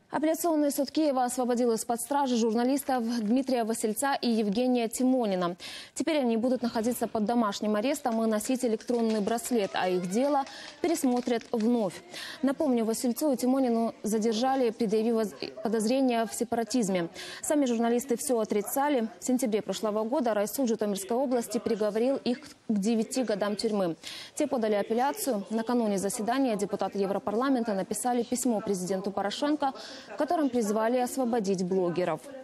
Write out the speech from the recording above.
Апелляционный суд Киева освободил из-под стражи журналистов Дмитрия Васильца и Евгения Тимонина. Теперь они будут находиться под домашним арестом и носить электронный браслет, а их дело пересмотрят вновь. Напомню, Васильцу и Тимонину задержали, предъявив подозрения в сепаратизме. Сами журналисты все отрицали. В сентябре прошлого года райсуд Житомирской области приговорил их к 9 годам тюрьмы. Те подали апелляцию. Накануне заседания депутаты Европарламента написали письмо президенту Порошенко, в котором призвали освободить блогеров.